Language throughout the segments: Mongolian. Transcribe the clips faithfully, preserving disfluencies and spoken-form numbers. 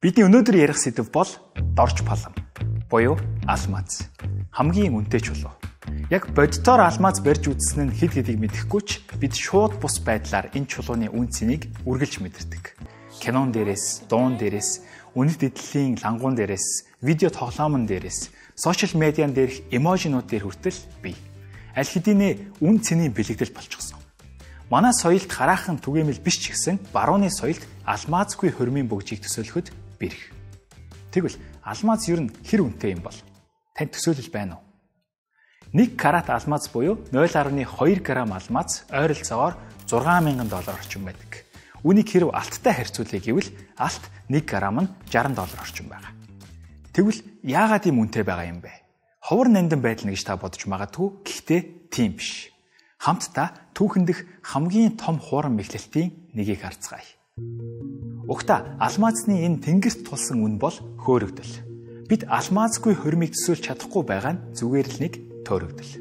Бидний өнөөдөр ярих сэдэв бол дорж палам буюу алмаз. Хамгийн үнэтэй чулуу. Яг боддоор алмаз барьж үзсэн нь хэд хэдийг мэдэхгүй ч бид шууд бус байдлаар энэ чулууны үн цэнийг үргэлж мэдэрдэг. Кинон дээрээс, дуун дээрээс, үнэт эдлийн лангуун дээрээс, видео тоглоомн дээрээс, сошиал медиан дээрх эможинууд дээр хүртэл бий. Аль хэдийнэ үн цэний бэлэгдэл болчихсон. Манай соёлд хараахан түгээмэл биш ч гэсэн барууны соёлд алмазгүй хормын бөгжийг төсөөлөхөд бэрх. Тэгвэл алмаз ер нь хэр үнэтэй юм бол? Танд төсөөлөл байна уу? нэг карат алмаз буюу нуль гаруй хоёр грамм алмаз ойролцоогоор зургаан мянган доллар орчим байдаг. Үүнийг хэрв алттай харьцуулъя гэвэл алт нэг грамм нь жаран доллар орчим байгаа. Тэгвэл яагаад ийм үнэтэй байгаа юм бэ? Ховор нандин байдал гэж та бодож магадгүй, гэхдээ тийм биш. Хамтдаа түүхэн дэх хамгийн том хууран мэхлэлтийн нэгийг харцгаая. Угтаа алмазны энэ тэнгэрт тулсан үн бол хөөрөгдөл. Бид алмазгүй хормыг төсөөлж чадахгүй байгаа нь зүгээр л нэг төөрөгдөл.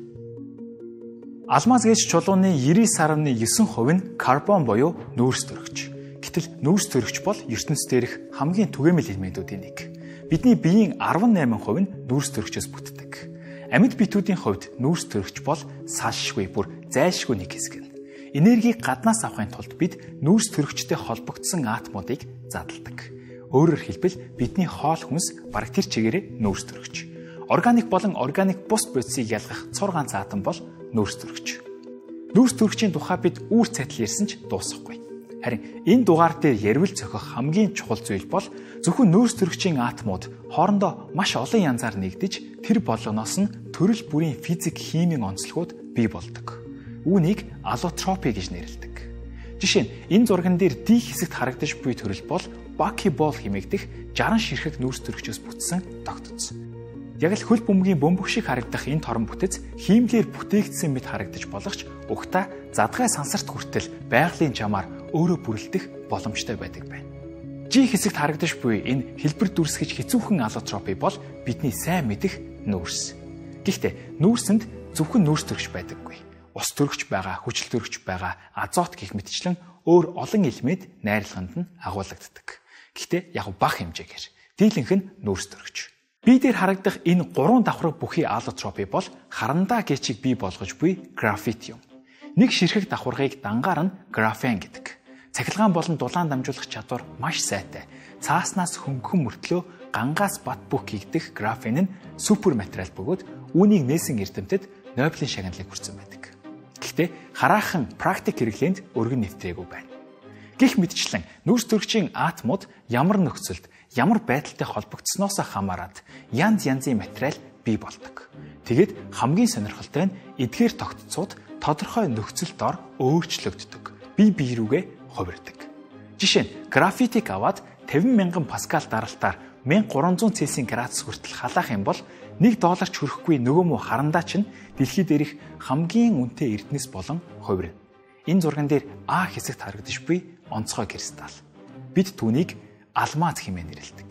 Алмаз гэж чулууны девять сарвны девять хувь нь карбон буюу нүүрс төрөгч. Гэтэл нүүрс төрөгч бол ертөнцийн дээрх хамгийн түгээмэл элементүүдийн нэг. Бидний биеийн десять хувь нь нүүрс төрөгчөөс бүтдэг. Амьд биетүүдийн хувьд нүүрс төрөгч бол салшгүй, бүр зайлшгүй нэг хэсэг нь. Энергийг гаднаас авахын тулд бид нүүрс төрөгчтэй холбогдсон атомуудыг задалдаг. Өөрөөр хэлбэл бидний хоол хүнс бараг тэр чигээрээ нүүрс төрөгч. Органик болон органик бус бодисыг ялгах цор ганц атом бол нүүрс төрөгч. Нүүрс төрөгчийн тухай бид үүр цайтал ярьсан ч дуусахгүй. Харин энэ дугаар дээр ярил зохих хамгийн чухал зүйл бол зөвхөн нүүрс төрөгчийн атомууд хоорондоо маш олон янзаар нэгдэж тэр болгоноос нь төрөл бүрийн физик химийн онцлогуд бий болдог. Үүнийг аллотропи гэж нэрлэдэг. Жишээ нь энэ зурган дээр D хэсэгт харагдаж буй төрөл бол бакибол хэмээгдэх жаран ширхэг нүүрс төрөгчөөс бүтсэн тогтцол. Яг л хөл бөмбөгийн бөмбөг шиг харагдах энэ торон бүтэц хиймлэр бүтээгдсэн мэт харагдаж болох ч угтаа задгай сансарт хүртэл байгалийн чамаар өөрөө бүрлдэх боломжтой байдаг байна. G хэсэгт харагдаж буй энэ хэлбэр дүрсгэж хэцүүхэн аллотропи бол бидний сайн мэдэх нүүрс. Гэхдээ нүүрсэнд зөвхөн нүүрс төрөгч байдаггүй. Ус төрөгч байгаа, хүчил төрөгч байгаа, азот гэх мэтчлэн өөр олон элемент найрлаганд нь агуулгаддаг. Гэхдээ яг бага хэмжээгээр дийлэнх нь нүүрс төрөгч. Бие дээр харагдах энэ гурван давхраг бүхий аллотропи бол харандаа гэчиг бий болгож буй графит юм. Нэг ширхэг давхаргыг дангаар нь графен гэдэг. Цахилгаан болон дулаан дамжуулах чадвар маш сайтай. Цааснаас хөнгөн мөртлөө гангаас бат бүх хийгдэх графен нь супер материал бөгөөд үүнийг нээсэн эрдэмтэд Нобелийн шагналыг хүртсэн байдаг. Гэхдээ хараахан практик хэрэглээнд өргөн нэвтрээгүй байна. Гэх мэтчлэн нүүрс төрөгчийн атомууд ямар нөхцөлд, ямар байдалтай холбогдсноос хамаарат янз янзын материал бий болдог. Тэгэд хамгийн сонирхолтой нь эдгээр тогтцууд тодорхой нөхцөлд ор өөрчлөгддөг. Бие бие рүүгээ хувирдаг. Жишээ нь графитик аваад тавин мянган паскал даралтаар мянга гурван зуун Цельсийн градус хүртэл халаах юм бол нэг долларч хүрэхгүй нөгөө мө харандаа чинь дэлхий дээрх хамгийн үнэтэй эрдэнэс болон хувирна. Энэ зурган дээр А хэсэгт харагдаж буй онцгой кристалл. Бид түүнийг алмаз хэмээн нэрлэдэг.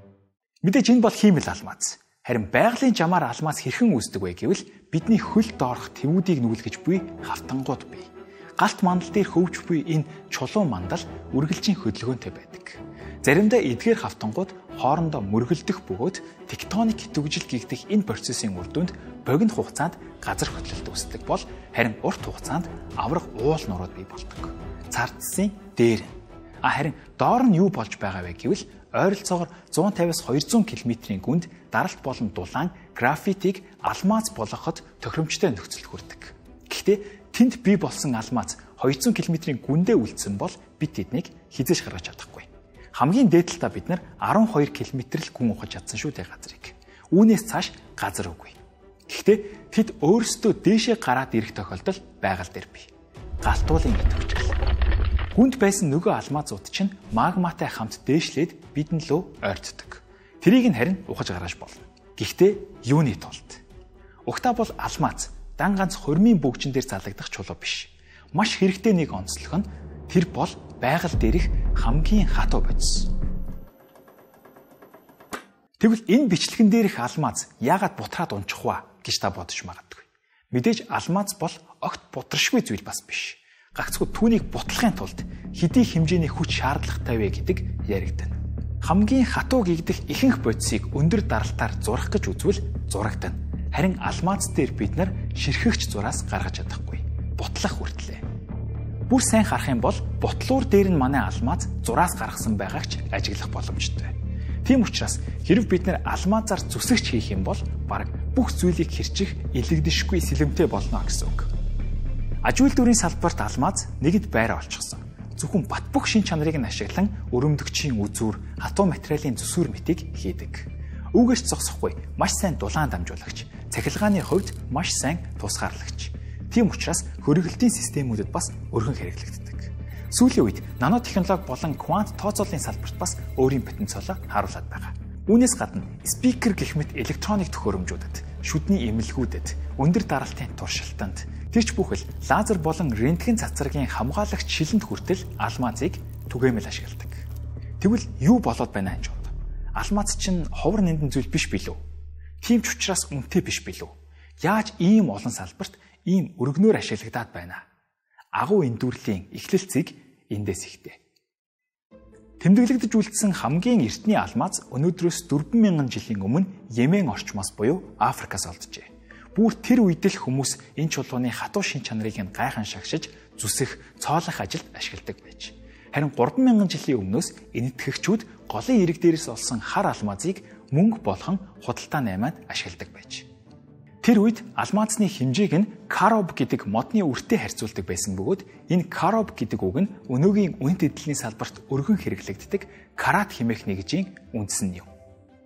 Мэдээж энэ бол хиймэл алмаз. Харин байгалийн жамаар алмаз хэрхэн үүсдэг вэ гэвэл бидний хөл доорх тэвүүдийг нүүлгэж буй хавтангууд бий. Галт мандал дээр хөвж буй энэ чулуу мандал үргэлжийн хөдөлгөөнтэй байдаг. Заримдаа эдгээр хавтангууд хоорондоо мөргөлдөх бөгөөд тектоник төгжил гэгдэх энэ процессын үр дүнд богино хугацаанд газар хөдлөлт үүсдэг бол харин урт хугацаанд аврах уул нурууд бий болдог. Цардсын дээр а харин доор нь юу болж байгаа вэ гэвэл ойролцоогоор зуун тавиас хоёр зуун километрийн гүнд даралт болон дулаан графитыг алмаз болгоход тохиромжтой нөхцөлд хүрдэг. Гэхдээ тэнд бий болсон алмаз хоёр зуун километрийн гүндээ үлдсэн бол бид тэднийг хизээж гаргаж чадахгүй. Хамгийн дээдлэлтаа бид нар арван хоёр километр л гүн ухаж чадсан шүү дээ газрыг. Үүнээс цааш газар үгүй. Гэхдээ тэд өөрсдөө дээшээ гараад ирэх тохиолдол байгаль дээр бий. Галтуулын идэвхжил. Гүнд байсан нөгөө алмазууд чинь магматай хамт дээшлээд бидэн лөө ойртдог. Тэрийг нь харин ухаж гаргаж болно. Гэхдээ юуны тулд? Угтаа бол алмаз дан ганц хормын бөгжин дээр залагдах чулуу биш. Маш хэрэгтэй нэг онцлог нь тэр бол байгаль дээрх хамгийн хатуу бодис. Тэгвэл энэ бичлэгэн дээрх алмаз яагаад бутраад унчих вэ гэж та бодож магадгүй. Мэдээж алмаз бол огт бутрашгүй зүйл бас биш. Гагцхүү түүнийг бутлахын тулд хэдий хэмжээний хүч шаардлагатай вэ гэдэг яригдана. Хамгийн хатуу гэгдэх ихэнх бодисыг өндөр даралтаар зурах гэж үзвэл зурагдана. Харин алмаз дээр бид нар ширхэгч зураас гаргаж чадахгүй. Бутлах хүртлээ. Бүр сайн харах юм бол бутлуур дээр нь манай алмаз зураас гаргасан байгаагч ажиглах боломжтой. Тийм учраас хэрв бид нар алмазаар зүсэгч хийх юм бол бараг бүх зүйлийг хэрчих илэгдэшгүй сэлэмтэй болно гэсэн үг. Аж үйлдвэрийн салбарт алмаз нэгд байраа олчихсон. Зөвхөн бат бөх шин чанарыг нь ашиглан өрөмдөгчийн үзүүр, хатуу материалын зүсүр мэтийг хийдэг. Үүгээс зогсохгүй маш сайн дулаан дамжуулагч, цахилгааны хувьд маш сайн тусгаарлагч. Тийм учраас хөргөлтийн системүүдэд бас өргөн хэрэглэгддэг. Сүүлийн үед нанотехнологи болон квант тооцооллын салбарт бас өөрийн потенциалаа харуулад байгаа. Үүнээс гадна спикер гэх мэт электроник төхөөрөмжүүдэд, шүдний эмнэлгүүдэд, өндөр даралтын туршилтанд, тэрч бүхэл лазер болон рентген цацрагийн хамгаалагч шилэнд хүртэл алмазыг түгээмэл ашигладаг. Тэгвэл юу болоод байна энэ жод? Алмаз чинь ховор нэмдэн зүйл биш билүү? Тийм ч учраас үнэтэй биш билүү? Яаж ийм олон салбарт ийм өргөнөөр ашиглагдаад байна? Агуу эндүрлийн эхлэлцийг эндээс ихтэй. Тэмдэглэгдэж үлдсэн хамгийн эртний алмаз өнөөдрөөс дөрвөн мянган жилийн өмнө Йемен орчмоос буюу Африкаас олджээ. Бүр тэр үед л хүмүүс энэ чулууны хатуу шин чанарыг нь гайхан шагшиж, зүсэх, цоолох ажилд ашигладаг байж. Харин гурван мянган жилийн өмнөөс энэтхэгчүүд голын ирэг дээрээс олсон хар алмазыг мөнгө болгон худалдаа наймаад ашигладаг байж. Тэр үед алмазны хэмжээг нь кароб гэдэг модны үртэй харьцуулдаг байсан бөгөөд энэ кароб гэдэг үг нь өнөөгийн үнэт эдлийн салбарт өргөн хэрэглэгддэг карат хэмээх нэгжийн үндсэн юм.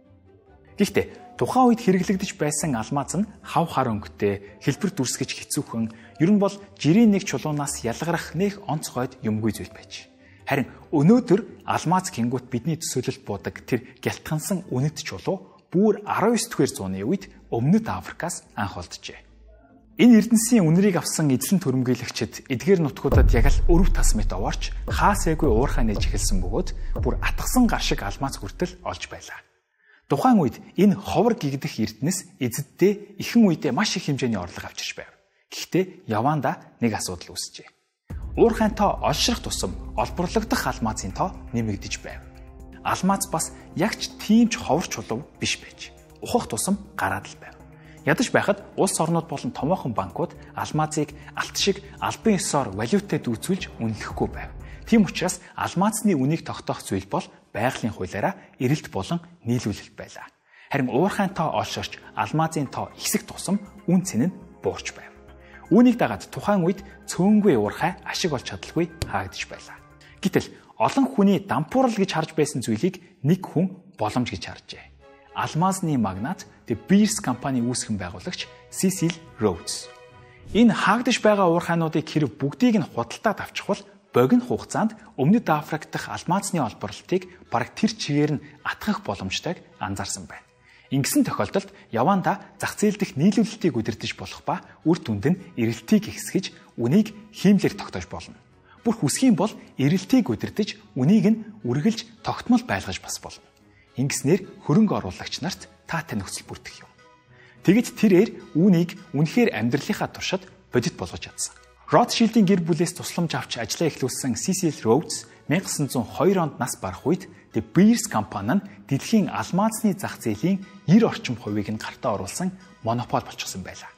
Гэхдээ тухайн үед хэрэглэгдэж байсан алмаз нь хав хар өнгөтэй, хэлбэр дүрсгэж хэцүүхэн, ер нь бол жирийн нэг чулуунаас ялгарах нэх онцгойд юмгүй зүйл байж. Харин өнөөдөр алмаз гингүүт бидний төсөөлөлд буудаг тэр гялтгансан үнэт чулуу бүр арван девь дугаар зууны үед Өмнөд Африкаас анх олджээ. Энэ эрдэнсийн үнэрийг авсан эзлэн төрөмгийлэгчид эдгээр нутгуудад яг л өрөв тас мэт овоорч хаасайгүй уурхай нээж эхэлсэн бөгөөд бүр атгсан гар шиг алмаз хүртэл олж байлаа. Тухайн үед энэ ховор гэгдэх эрдэнэс эзэддээ ихэнх үедээ маш их хэмжээний орлого авчирч байв. Гэхдээ явандаа нэг асуудал үүсчээ. Уурхайн тоо олшрох тусам олборлогдох алмазын тоо нэмэгдэж байв. Алмаз бас яг ч тийм ч ховор чулуу биш байж. Ухах тусам гараад л байв. Ядаж байхад улс орнууд болон томоохон банкуд алмазыг алт шиг албан ёсоор валютад үүсүүлж үнэлэхгүй байв. Тийм учраас алмазны үнийг тогтоох зүйл бол байгалийн хуулиараа эрэлт болон нийлүүлэлт байлаа. Харин уурхайн тоо олшорч алмазын тоо ихсэх тусам үн цэн нь буурч байв. Үүнийг дагаад тухайн үед цөөнгүй уурхай ашиг олж чадалгүй хаагдж байлаа. Гэтэл олон хүний дампуурал гэж харж байсан зүйлийг нэг хүн боломж гэж харжээ. Алмазны магнат The Beers компани үүсгэн байгуулагч Cecil Rhodes. Энэ хаагдж байгаа уурхайнуудыг хэрэг бүгдийг нь худалдаад авчихвал богино хугацаанд Өмнөд Африк дахь алмазны олборлолтыг бараг тэр чигээр нь атгах боломжтойг анзаарсан байна. Ингэсэн тохиолдолд явандаа зах зээл дэх нийлүүлэлтийг удирдах болох ба үр дүнд нь эрэлтийг ихсгэж үнийг хиймлэр тогтоож болно. Бүр хүсхийн бол эрэлтийг удирдах үнийг нь үргэлж тогтмол байлгаж бас болно. Ингэснээр хөрөнгө оруулагч нарт таатай нөхцөл бүрдэх юм. Тэгэд тэрээр үүнийг үнэхээр амьдралынхаа туршид бодит болгож чадсан. Rothschild-ийн гэр бүлээс тусламж авч ажиллаа эхлүүлсэн Cecil Rhodes 천구 зуун и хоёр онд нас барах үед The Beers компани нь дэлхийн алмазны зах зээлийн девяносто орчим хувийг нь гартаа оруулсан монопол болчихсон байлаа.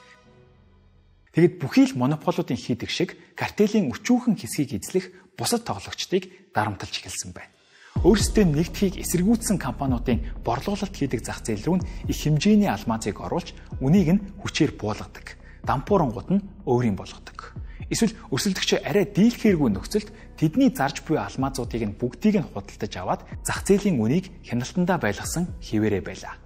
Тэгэд бүхий л монополуудын хийдэг шиг картелийн өчүүхэн хэсгийг эзлэх бусад тоглогчдыг дарамтлж эхэлсэн байна. Өөрсдөө нэгдхийг эсэргүүцсэн компаниудын борлуулалт хийдэг зах зээл рүү их хэмжээний алмазыг оруулж үнийг нь хүчээр буулгадаг. Дампуурангууд нь өөрийн болгодог. Эсвэл өрсөлдөгч арай дийлхээргүй нөхцөлд тэдний зарж буй алмазуудыг нь бүгдийг нь худалдаж аваад зах зээлийн үнийг хяналтандаа байлгасан хിവэрэ байлаа.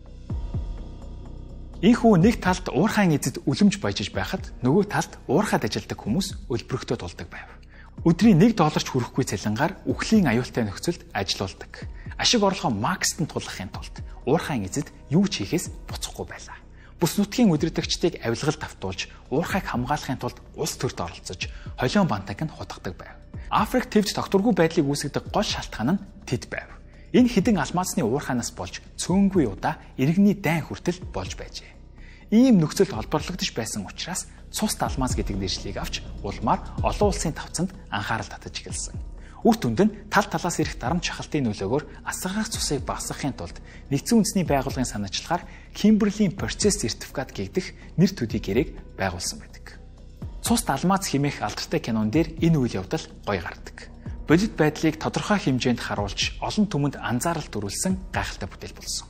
Ийхүү нэг талд уурхайн эзэд үлэмж баяжиж байхад нөгөө талд уурхайд ажилладаг хүмүүс өлбөрөختөө тулдаг байв. Өдрийн нэг долларч хүрэхгүй цалингаар үхлийн аюултай нөхцөлд ажиллаулдаг. Ашиг орлогоо максд нь тулгахын тулд уурхайн эзэд юу ч хийхээс буцахгүй байлаа. Бүс нутгийн удирдагчдыг авилгалд автуулж, уурхайг хамгаалахын тулд улс төрд оролцож, холион бантаг нь хутгадаг байв. Африк төвд тогтворгүй байдлыг үүсгэдэг гол шалтгаан нь тэд байв. Энэ хідэн алмазны уурхайнаас болж цөөнгүй удаа иргэний дайн хүртэл болж байжээ. Ийм нөхцөлд холбоорлогдож байсан учраас цус алмаз гэдэг нэршлиг авч улмаар олон улсын тавцанд анхаарал татаж эхэлсэн. Үр дүнд нь тал талаас ирэх дарамт шахалтын нөлөөгөөр асгарах цусыг багасгахын тулд нэгдсэн үндэсний байгууллагын санаачлагаар Kimberley процесс сертификат гэгдэх нэр төдий гэрээг байгуулсан байдаг. Цус алмаз хэмээх алдартай кинон дээр энэ үйл явдал гоё гардаг. Бодит байдлыг тодорхой хэмжээнд харуулж олон түмэнд анзаарал төрүүлсэн гайхалтай бүтээл болсон.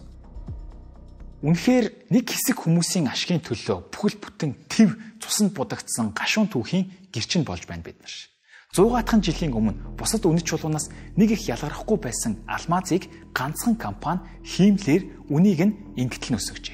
Үнэхээр нэг хэсэг хүмүүсийн ашигын төлөө бүхэл бүтэн тэв цусанд будагдсан гашуун түүхийн гэрчин болж байна бид нар. зугааатхан жилийн өмнө бусад үнэт чулуунаас нэг их ялгарахгүй байсан алмазыг ганцхан компани хиймлэр үнийг нь ингэтэл өсгөжээ.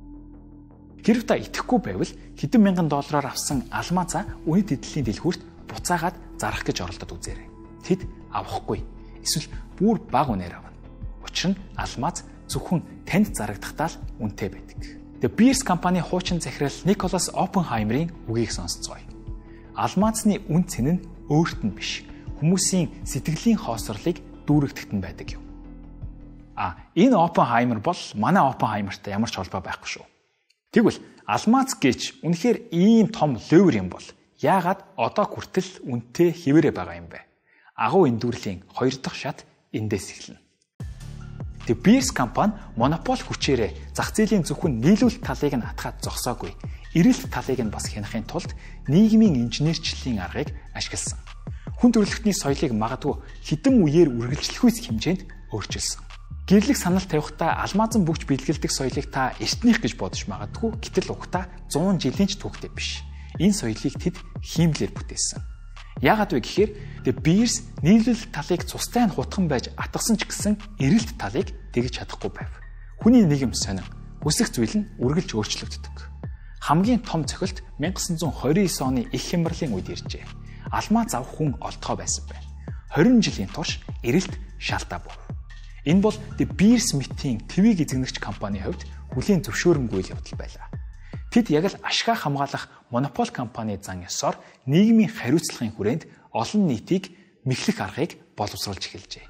Хэрв та итгэхгүй байвал хэдэн мянган доллараар авсан алмазаа үнэт эдлийн дэлгүүрт буцаагаад зарах гэж оролдоод үзээрэй. Тэд авахгүй. Эсвэл бүр бага үнээр авна. Учир нь алмаз зөвхөн танд зарагдахтаа л үнэтэй байдаг. The Beers компани хуучин захирал Николас Оппенхаймерийн үгийг сонсцгоё. Алмазны үн цэн нь өөрт нь биш, хүмүүсийн сэтгэлийн хоосрлыг дүүрэгдэхт нь байдаг юм. А энэ Оппенхаймер бол манай Оппенхаймертай ямар ч холбоо байхгүй шүү. Тэгвэл алмаз гэж үнэхээр ийм том левер юм бол яагаад одоо хүртэл үнэтэй хэвээрээ байгаа юм бэ? Агуу эндүрлийн хоёр дахь шат эндээс эхэлнэ. The Beers компани монопол хүчээрээ зах зээлийн зөвхөн нийлүүлэлт талыг нь хатгаад зогсоогүй, эрэлт талыг нь бас хянахын тулд нийгмийн инженерчлэлийн аргыг ашигласан. Хүн төрөлхтний соёлыг магадгүй хэдэн үеэр үргэлжлэхүйц хэмжээнд өөрчилсөн. Гэрлэх санал тавихтаа алмазан бүгж бэлгэлдэг соёлыг та эртнийх гэж бодож магадгүй, гэтэл угтаа зуун жилийн ч түүхтэй биш. Энэ соёлыг тэд хиймлэр бүтээсэн. Яагаад вэ гэхээр The Beers нийлүүлэлт талыг цустай нь хутган байж атгасан ч гэсэн эрэлт талыг тэгж чадахгүй байв. Хүний нийгэм сонин, хүсэх зүйл нь үргэлж өөрчлөгддөг. Хамгийн том цохилт 천구 хоёр девять оны их хямралын үед иржээ. Алмаз авах хүн олдгоо байсан байна. хорин жилийн турш эрэлт шалтаа був. Энэ бол The Beers Smith-ийн твийг эзэгнэгч компанийн хувьд хүлийн зөвшөөрөмгүй явдал байлаа. Тэд яг л ашгаа хамгаалах монопол компани зан ёсоор нийгмийн хариуцлагын хүрээнд олон нийтийг мэхлэх аргыг боловсруулж эхэлжээ.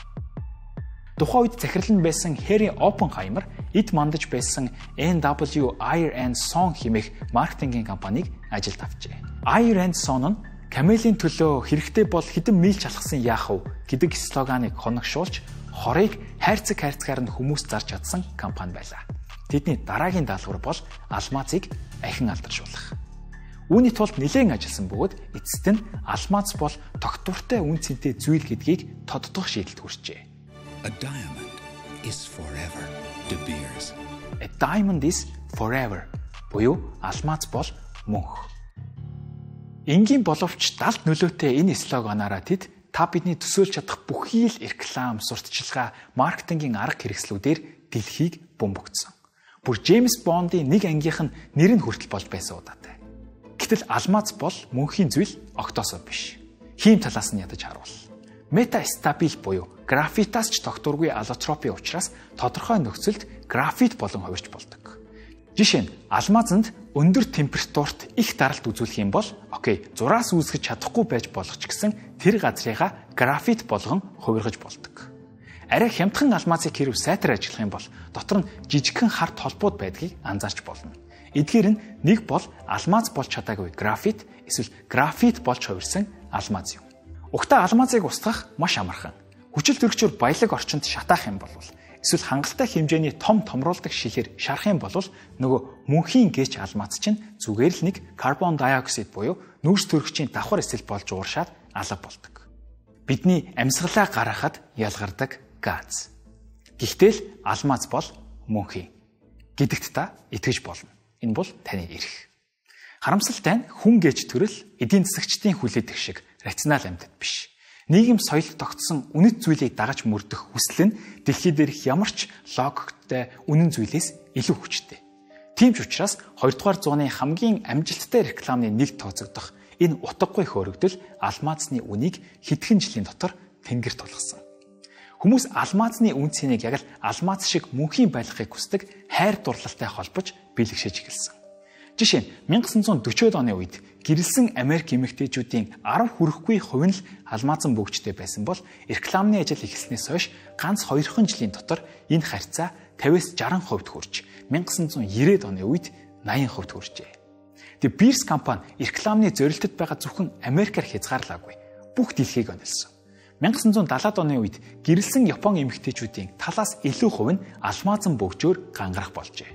Тухайн үед захирал нь байсан Harry Oppenheimer эд мандаж байсан Эн дабл ю Iron and Son хэмээх маркетингийн компанийг ажилд авчээ. Iron and Son нь камелийн төлөө хэрэгтэй бол хэдэн миль чалхсан яах вэ гэдэг слоганыг хоногшуулж хорыг хайрцаг хайрцгаар нь хүмүүс зарж чадсан компани байлаа. Тэдний дараагийн даалгавар бол алмазыг ахин алдаршуулах. Үүний тулд нэлээд ажилласан бөгөөд эцэст нь алмаз бол тогтвортой үн цэнтэй зүйл гэдгийг тоддох шийдэлд хүрчээ. A diamond is forever. De Beers. A diamond is forever. Буюу алмаз бол мөнх. Энгийн боловч далд нөлөөтэй энэ слоганаараа тэд та бидний төсөөлж чадах бүхий л реклам, сурталчилгаа, маркетингийн арга хэрэгслүүдээр дэлхийг бөмбөгцсөн. Бүр Джеймс Бондын нэг ангийнх нь нэр нь хүртэл болж байсан удаатай. Гэтэл алмаз бол мөнхийн зүйл октосоо биш. Хийм талаас нь ядаж харуул. Метастабил буюу графитаас ч тогтворгүй аллотропийн учраас тодорхой нөхцөлд графит болон хувирч болдог. Жишээ нь алмазанд өндөр температурт их даралт үзүүлэх юм бол окей, зураас үүсгэж чадахгүй байж болох ч гэсэн тэр газрыгаа графит болгон хувиргаж болдог. Арай хямдхан алмазыг хэрв сайтар ажиллах юм бол дотор нь жижигхэн харт холбоод байдгийг анзаарч болно. Эдгээр нь нэг бол алмаз болж чадаагүй графит, эсвэл графит болж хувирсан алмаз юм. Угтаа алмазыг устгах маш амархан. Хүчил төрөгчөөр баялаг орчинд шатаах юм бол эсвэл хангалттай хэмжээний том томруулдаг шилээр шарах юм бол нөгөө мөнхийн гээч алмаз чинь зүгээр л нэг карбон диоксид буюу нүүрс төрөгчийн давхар эсэл болж ууршаад алга болдог. Бидний амьсгалаа гаргахад ялгардаг газ. Гэхдээ л алмаз бол мөнхийн гэдэгт та итгэж болно. Энэ бол таны эрх. Харамсалтай нь хүн гэж төрөл эдийн засагчдын хүлээдэг шиг рационал амьтад биш. Нийгэм соёлд тогтсон үнэт зүйлийг дагаж мөрдөх хүсэл нь дэлхий дээрх ямар ч логиктой үнэн зүйлээс илүү хүчтэй. Тийм ч учраас хоёрдугаар зууны хамгийн амжилттай рекламны нэг тооцогдох энэ утгагүй хөөрөгдөл алмазны үнийг хэдхэн жилийн дотор тэнгэрт тулгасан. Хүмүүс алмазны үн цэнийг яг л алмаз шиг мөнхийн байлгахыг хүсдэг хайр дурлалтай холбож бэлгшээж эхэлсэн. Жишээ нь 천구 дөрвөн оны үед гэрэлсэн Америк эмэгтэйчүүдийн арав хүрэхгүй хувь нь л алмазан бөгжтэй байсан бол рекламны ажил эхэлснээс хойш ганц хоёрхан жилийн дотор энэ харьцаа тавиас жаран хувьд хүрч 천구 девяносто оны үед найман хувьд хүрчээ. The Beers компани рекламны зорилтод байгаа зөвхөн Америкаар хязгаарлаагүй бүх дэлхийг онилсон. мянга санхүү даалаад оны үед гэрэлсэн Япон эмэгтэйчүүдийн талаас илүү хувь нь алмазан бөгжөөр гангарах болжээ.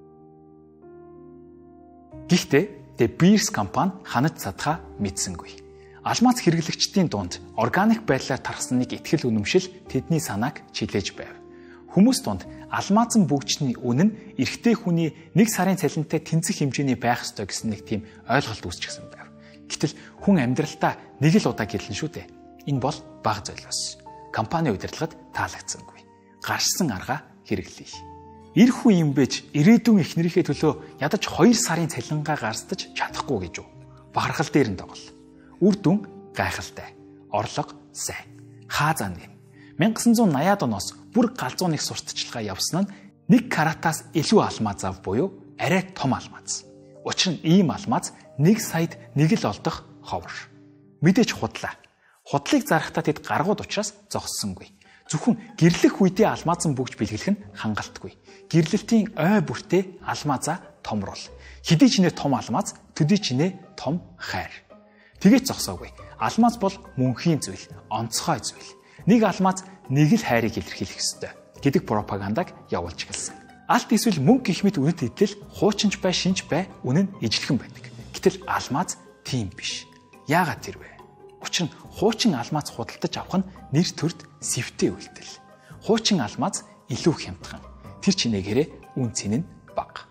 Гэхдээ The Beers компани ханаж цадхаа мэдсэнгүй. Алмаз хэрэглэгчдийн дунд органик байдлаар тархсныг итгэл үнэмшил тэдний санааг чилээж байв. Хүмүүс дунд алмазан бөгжний үнэ нь эрэгтэй хүний нэг сарын цалинтай тэнцэх хэмжээний байх ёстой гэсэн нэг тийм ойлголт үүсчихсэн байв. Гэтэл хүн амьдралдаа нэг л удаа гэрлэн шүү дээ. Энэ бол бага золиос. Компани удирдлагад таалагдсангүй. Гаршсан арга хэрэглэе. Ирэх үе юм бэж ирээдүйн эхнэрийнхээ төлөө ядаж хоёр сарын цалингаа гарстаж чадахгүй гэж үү. Бархал дээр нь тоглол. Үр дүн гайхалтай. Орлого сайн. Хаазаа нэм. мянга санхүү наяад оноос бүр галзууныг сурталчилгаа явсан нь нэг каратаас илүү алмаз ав буюу арай том алмаз. Учир нь ийм алмаз нэг саяд нэг л олдох ховор. Мэдээж худлаа. Худлыг зарахтаа тэд гаргууд учраас зогссонгүй. Зөвхөн гэрлэх үедээ алмазан бөгж бэлгэлэх нь хангалтгүй. Гэрлэлтийн ой бүртээ алмазаа томруул. Хэдий ч нэ том алмаз, төдий ч нэ том хайр. Тэгээд зогсоогүй. Алмаз бол мөнхийн зүйл, онцгой зүйл. Нэг алмаз нэг л хайрыг илэрхийлэх ёстой гэдэг пропагандаг явуулж гэлсэн. Алт эсвэл мөнгө гэх мэт үнэт идэл хуучинч бай, шинж бай, үнэн ижилхэн байдаг. Гэтэл алмаз тийм биш. Яагаад тэр вэ? Учир нь хуучин алмаз худалдаж авах нь нэр төрд сэвтэй үйлдэл. Хуучин алмаз илүү хямдхан. Тэр чинээгээрээ үн цэн нь бага.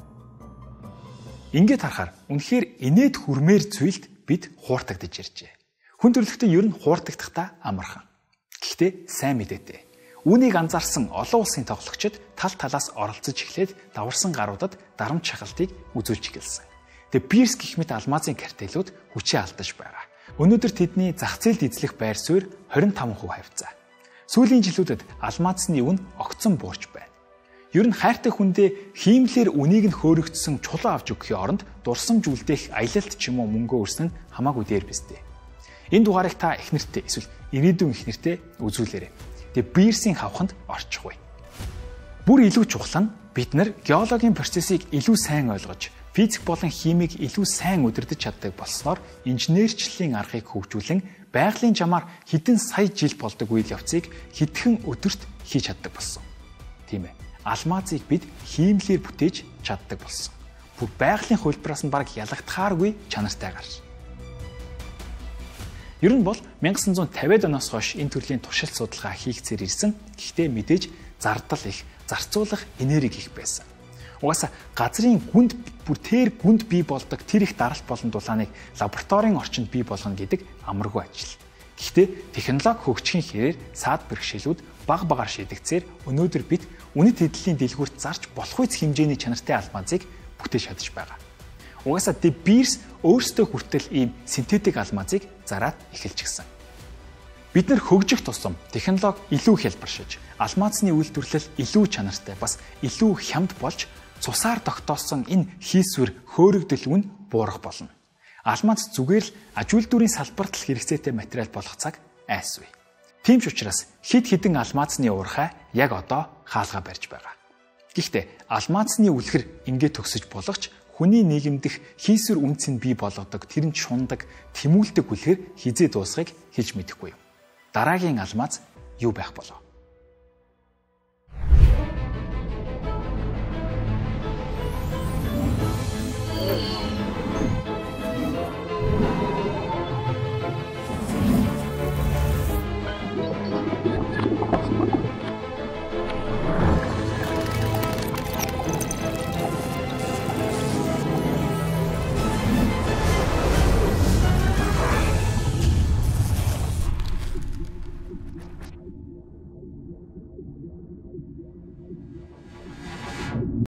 Ингээд харахаар үнэхээр инээд хүрмээр зүйлд бид хууртагдж иржээ. Хүн төрөлхтөн ер нь хууртагдахдаа амархан. Гэхдээ сайн мэдээтэй. Үүнийг анзаарсан олон улсын тоглогчид тал талаас оролцож эхлээд даварсан гаруудад дарамт шахалтыг үзүүлж эхэлсэн. The Beers гэх мэт алмазын картелүүд хүчээ алдаж байгаа. Өнөөдөр тэдний зах зээлд эзлэх байр суурь двадцать и пять процент хавцаа. Сүүлийн жилүүдэд алмазны үн огцон буурч байна. Ер нь хайртай хүндээ хиймлэр үнийг нь хөөрөгдсөн чулуу авч өгөхийн оронд дурсамж үлдээх аялалт ч юм уу мөнгөө өрсөн нь хамаагүй дээр биз дээ. Энэ дугаарыг та эхнэртэй эсвэл ирээдүйн эхнэртэй үзүүлээрэй. The Beers-ийн хавханд орчихгүй. Бүр илүү чухал нь бид нар геологийн процессыг илүү сайн ойлгож, физик болон химиг илүү сайн удирдах чаддаг болсноор инженерчлэлийн аргыг хөгжүүлэн байгалийн жамаар хэдэн сая жил болдог үйл явцыг хэдхэн өдөрт хийж чаддаг болсон. Тийм ээ. Алмазыг бид хиймлэр бүтээж чаддаг болсон. Бүр байгалийн хувилбараас нь бараг ялагдахааргүй чанартай гарч. Ер нь бол мянга санхүү тавиад оноос хойш энэ төрлийн туршилт судалгаа хийгцээр ирсэн. Гэхдээ мэдээж зардал их, зарцуулах энерги их байсан. Угаасаа газрын гүнд бүр тэр гүнд бий болдог тэр их даралт болон дулааныг лабораторийн орчинд бий болгоно гэдэг амаргүй ажил. Гэхдээ технологи хөгжихийн хэрээр саад бэрхшээлүүд баг багаар шийдэгцээр өнөөдөр бид үнэт эдлийн дэлгүүрт зарч болох үс хэмжээний чанартай алмазыг бүтээж чадж байгаа. Угаасаа The Beers өөрсдөө хүртэл ийм синтетик алмазыг зараад эхэлж гисэн. Бид нар хөгжих тусам технологи илүү хялбаршиж, алмазны үйлдвэрлэл илүү чанартай бас илүү хямд болж цусаар тогтоосон энэ хийсвэр хөөрөгдөл үн буурах болно. Алмаз зүгээр л аж үйлдвэрийн салбарт л хэрэгцээтэй материал болох цаг айсгүй. Тийм ч учраас хэд хэдэн алмазны уурхай яг одоо хаалга барьж байгаа. Гэхдээ алмазны үлгэр ингээд төгсөж болохч хүний нийгэмдэх хийсвэр үнц нь бий болгодог тэрэнд шундаг, тэмүүлдэг үлгэр хизээ дуусахыг хэлж мэдэхгүй юм. Дараагийн алмаз юу байх болов?